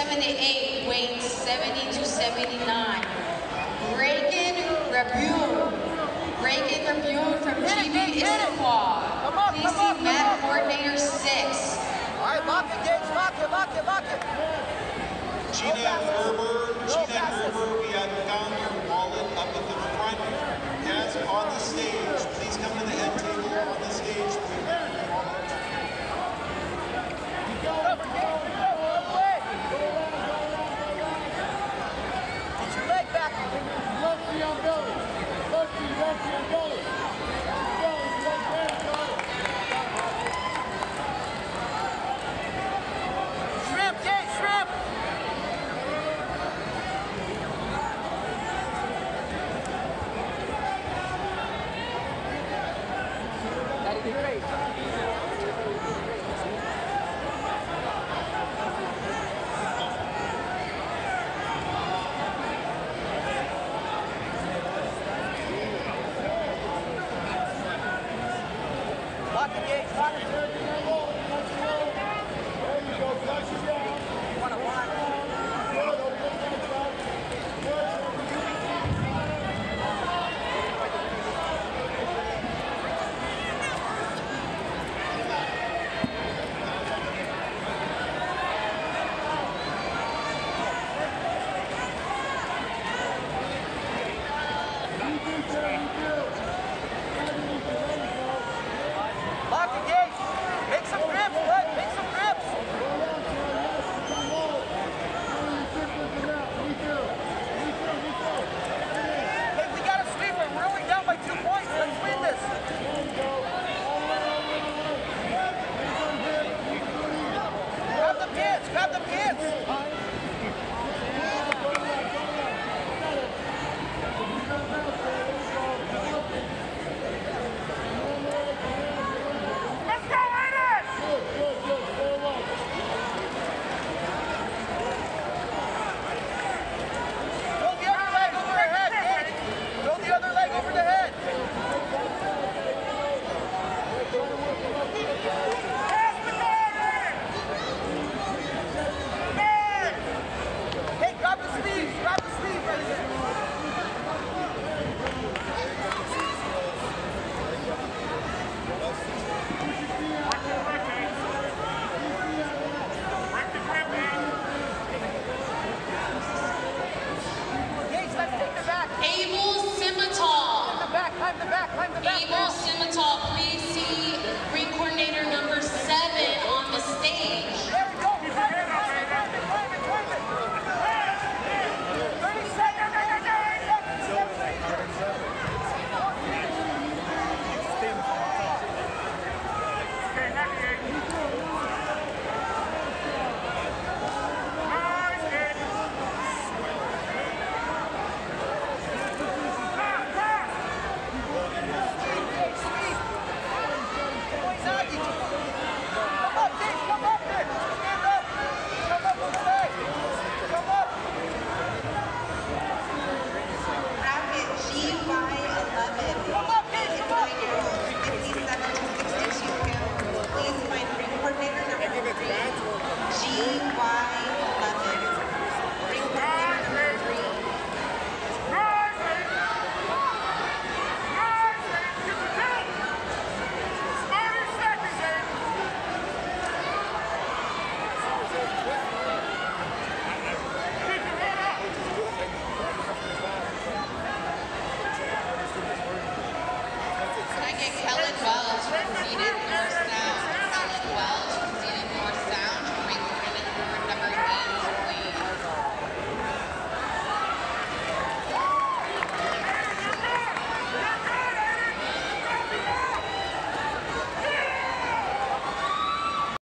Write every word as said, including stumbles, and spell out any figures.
seventy-eight, weight seventy to seventy-nine. Reagan Rabune. Reagan Rabune from G B Issaquah. Please see mat coordinator six. All right, lock it, Gage. Lock it, lock it, lock it. Gina Gerber, Gina Gerber, we have found your wallet up at the front desk on the stage. Please come to the head table on the stage. Get your leg back. Lefty on belly. Lefty, lefty on belly. Belly, left hand, Shrimp, Gage, shrimp. That'd be great. Lock it, Gage. Lock it. there you go, flush it down. One on one. Good, open that side. Lock it, Gage. Make some grips, bud. Make some grips. Hey, we got a sweeper. We're only down by two points. Let's win this. Grab the pins. Grab the pins. Let's go, Raiders! Throw the other leg over her head, Gage. Throw the other leg over the head. Hey, grab the sleeves. Grab the sleeve right there. Gage, let's take the back. Abel Simmental. Climb the back, climb the back, climb the back. Abel Simmental, please.